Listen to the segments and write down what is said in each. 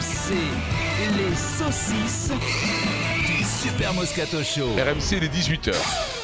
RMC, les saucisses du Super Moscato Show. RMC, les 18h.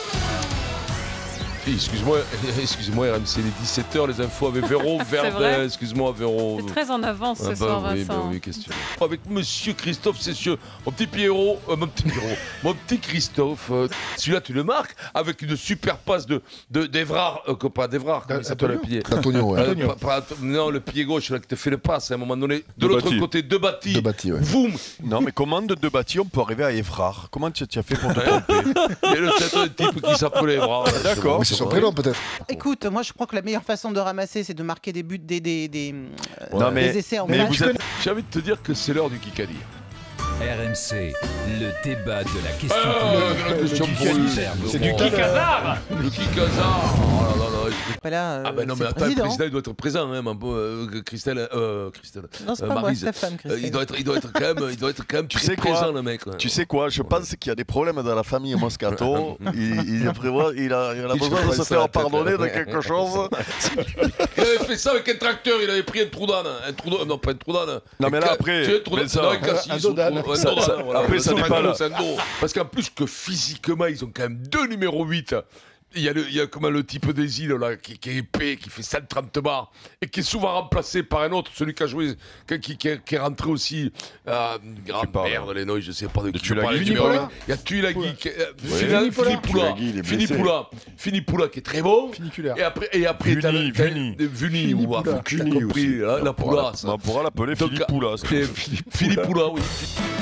Excuse-moi, RMC, les 17h, les infos avec Véro Verdun. Excuse-moi, Véro. C'est très en avance ce soir, Vincent. Oui, question. Avec monsieur Christophe Cessieux, mon petit Pierrot, mon petit Christophe. Celui-là, tu le marques avec une super passe d'Evrard, pas d'Evrard, comment il s'appelle le pied D'Antonio, ouais. Non, le pied gauche, là, qui te fait le passe à un moment donné. De l'autre côté, de Bati. Ouais. Voum. Non, mais comment de Bati on peut arriver à Evrard? Comment tu as fait pour te tromper? Il y a peut-être un type qui s'appelait Evrard. D'accord. Mais c'est son prénom, peut-être. Écoute, moi je crois que la meilleure façon de ramasser, c'est de marquer des buts, des essais en mais match. vous êtes... J'ai envie de te dire que c'est l'heure du Kikadi. RMC, le débat de la question C'est du Kikazar. Le Kikazar. Oh là là là. Pas là, Ah ben non mais c'est attends, le président. président il doit être présent hein, Christelle. Non, c'est pas moi, Maryse. Stéphane, Christelle. Il doit être quand même Tu très sais quoi présent le mec. Tu sais quoi? Je pense qu'il y a des problèmes dans la famille Moscato. il a besoin de se faire pardonner de quelque chose. Il avait fait ça avec un tracteur, il avait pris un trou d'âne. Non, pas un trou d'âne. Non, mais là, après, un dos d'âne. Après, ça n'est pas là. Parce qu'en plus que physiquement, ils ont quand même deux numéros 8. Il y a comment le type des îles là, qui est épais, qui fait 130 bars et qui est souvent remplacé par un autre, celui qui a joué, qui est rentré aussi. Grande merde, les noix, je sais pas de qui je parle. Il y a Tuilagi, Finipula qui est très bon. Et après Vuni ou Fukuni aussi. La Poula. On pourra l'appeler Philippe Poula. Philippe Poula, oui.